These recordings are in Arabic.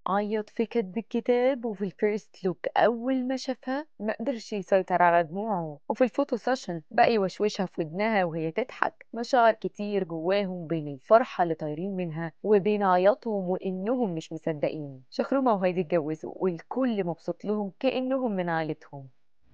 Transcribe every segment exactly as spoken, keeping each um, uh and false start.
عيط في كتب الكتاب، وفي الفيرست لوك أول ما شافها ما قدرش يسيطر على دموعه، وفي الفوتو سيشن بقى يوشوشها في ودنها وهي تضحك. مشاعر كتير جواهم بين الفرحة اللي طايرين منها وبين عياطهم وإنهم مش مصدقين شخرمة وهايدي اتجوزوا، والكل مبسوط لهم كأنهم من عيلتهم.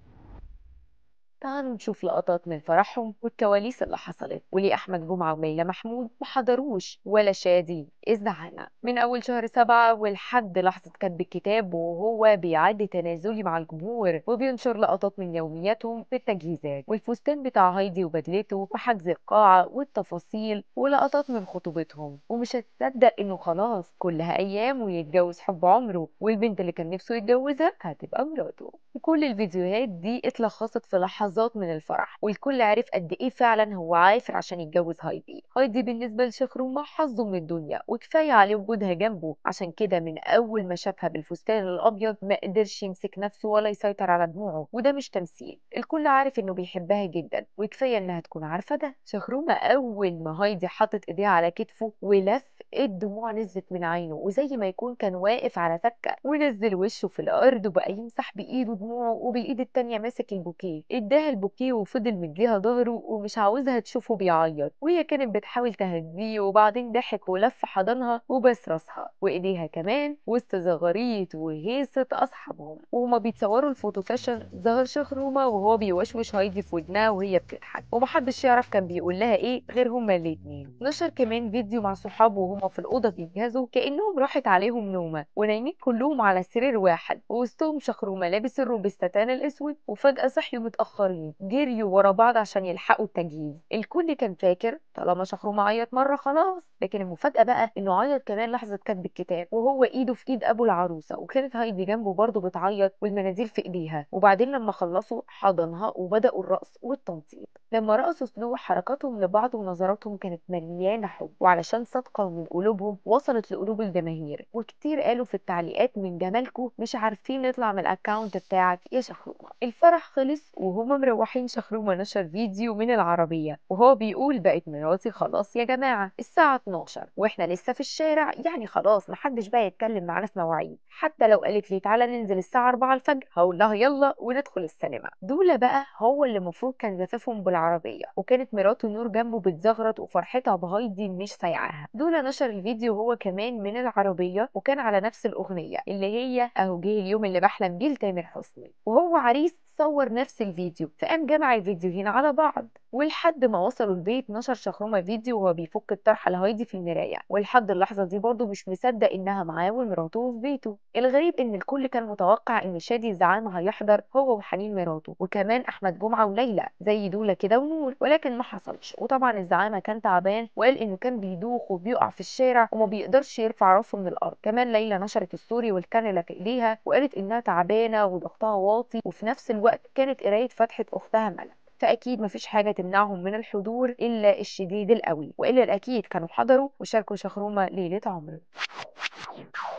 تعالوا نشوف لقطات من فرحهم والكواليس اللي حصلت، وليه أحمد جمعة وليلى محمود ما حضروش ولا شادي الزعانة من أول شهر سبعة ولحد لحظة كتب الكتاب، وهو بيعد تنازلي مع الجمهور وبينشر لقطات من يومياتهم في التجهيزات والفستان بتاع هايدي وبدلته وحجز القاعة والتفاصيل ولقطات من خطوبتهم. ومش هتصدق إنه خلاص كلها أيام ويتجوز حب عمره، والبنت اللي كان نفسه يتجوزها هتبقى مراته. وكل الفيديوهات دي اتلخصت في لحظات من الفرح، والكل عرف قد ايه فعلا هو عافر عشان يتجوز هايدي. هايدي بالنسبه لشخرمه حظه من الدنيا وكفايه عليه وجودها جنبه، عشان كده من اول ما شافها بالفستان الابيض ما قدرش يمسك نفسه ولا يسيطر على دموعه. وده مش تمثيل، الكل عارف انه بيحبها جدا وكفايه انها تكون عارفه ده. شخرمه اول ما هايدي حطت ايديها على كتفه ولف، الدموع نزلت من عينه وزي ما يكون كان واقف على تكه، ونزل وشه في الارض وبقى يمسح بايده دموعه وبالايد التانية ماسك البوكيه. اداها البوكيه وفضل مديها ظهره ومش عاوزها تشوفه بيعيط، وهي كانت بتحاول تهديه، وبعدين ضحك ولف حضنها وبس راسها وايديها كمان وسط زغاريت وهيصة اصحابهم. وهما بيتصوروا الفوتو سيشن ظهر شخرومه وهو بيوشوش هايدي في ودنها وهي بتضحك، ومحدش يعرف كان بيقول لها ايه غير هما الاتنين. نشر كمان فيديو مع صحابه وهما في الاوضه بيجهزوا كانهم راحت عليهم نومه ونايمين كلهم على سرير واحد، ووسطهم شخرومه لابس الروبستان الاسود، وفجاه صحيوا متاخرين جريوا ورا بعض عشان يلحقوا التجهيز. الكل كان فاكر طالما شخرومه عيط مره خلاص، لكن المفاجاه بقى انه عيط كمان لحظه كتب الكتاب وهو ايده في ايد ابو العروسه، وكانت هايدي جنبه برضه بتعيط والمناديل في ايديها. وبعدين لما خلصوا حضنها وبداوا الرقص والتنطيط. لما رقصوا سلو حركاتهم لبعض ونظراتهم كانت مليانه حب، وعلشان صادقه من قلوبهم وصلت لقلوب الجماهير. وكتير قالوا في التعليقات من جمالكم مش عارفين نطلع من الاكونت بتاعك يا شخرومه. الفرح خلص وهما مروحين، شخرومه نشر فيديو من العربيه وهو بيقول بقت مراتي خلاص يا جماعه الساعه اتناشر واحنا لسه في الشارع، يعني خلاص محدش بقى يتكلم معانا في مواعيد. حتى لو قالت لي تعالى ننزل الساعه اربعة الفجر هقول لها يلا وندخل السينما. دول بقى هو اللي المفروض كان زفافهم بالعربيه، وكانت مراته نور جنبه بتزغرط وفرحتها بهايدي مش سايعاها. دول نشر الفيديو هو كمان من العربيه وكان على نفس الاغنيه اللي هي اهو جه اليوم اللي بحلم بيه لتامر حسني، وهو عريس صور نفس الفيديو، فقام جمع الفيديوهين على بعض. ولحد ما وصلوا البيت نشر شخرومه فيديو وهو بيفك الطرحه لهايدي في المرايه، ولحد اللحظه دي برضه مش مصدق انها معاه ومراته في بيته. الغريب ان الكل كان متوقع ان شادي الزعيم هيحضر هو وحنين مراته وكمان احمد جمعه وليلى زي دوله كده ونور، ولكن ما حصلش. وطبعا الزعيم كان تعبان وقال انه كان بيدوخ وبيقع في الشارع وما بيقدرش يرفع راسه من الارض. كمان ليلى نشرت الستوري والكانيلا في ايديها وقالت انها تعبانه وضغطها واطي، وفي نفس الوقت كانت قرايه فتحه اختها ملك. فاكيد مفيش حاجه تمنعهم من الحضور الا الشديد القوي، والا الاكيد كانوا حضروا وشاركوا شخرومه ليله عمره.